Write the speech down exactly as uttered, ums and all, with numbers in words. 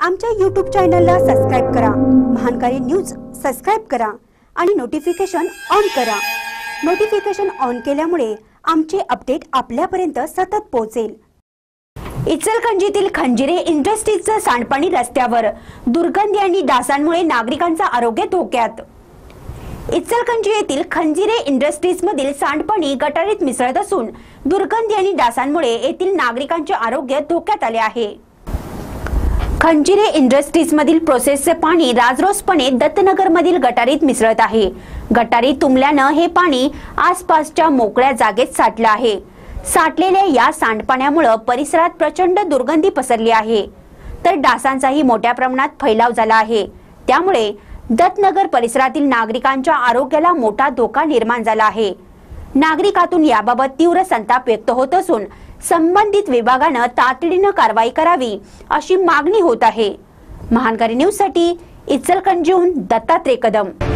आमच्या यूट्यूब चॅनलला सबस्क्राइब करा, महानकारी न्यूज सबस्क्राइब करा आणि नोटिफिकेशन ऑन करा। नोटिफिकेशन ऑन केल्यामुळे आमचे अपडेट आपल्यापर्यंत सतत पोहोचेल। इचलकरंजीतील खंजिरे इंडस्ट्रीजचं सांडपाणी रस्त्यावर, दुर्गंधी आणि डासांमुळे नागरिकांचं आरोग्य धोक्यात। इचलकरंजी येथील खंजिरे इंडस्ट्रीज मधील सांडपाणी गटारीत मिसळत असून दुर्गंधी आणि डासांमुळे येथील नागरिकांचे आरोग्य धोक्यात आले आहे। खंजिरे इंडस्ट्रीज मधील प्रोसेसचे पाणी राजरोसपणे दत्तनगर मधील गटारीत मिसळत आहे। गटारी तुंबल्याने हे पाणी आसपासच्या मोकळ्या जागेत साठले आहे। साठलेल्या या सांडपाण्यामुळे परिसरात प्रचंड दुर्गंधी पसरली आहे, तर डासांचाही मोठ्या प्रमाणात फैलाव झाला आहे। त्यामुळे दत्तनगर परिसरातील नागरिकांच्या आरोग्याला मोठा धोका निर्माण झाला आहे। नागरिकातून याबाबत तीव्र संताप व्यक्त होत असून संबंधित विभागाने तातडीने कारवाई करावी अशी मागणी होत आहे। महानकारी न्यूज साठी इचलकरंजीहून दत्तात्रय कदम।